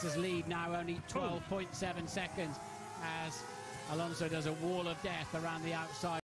fastest lead now, only 12.7 seconds, as Alonso does a wall of death around the outside.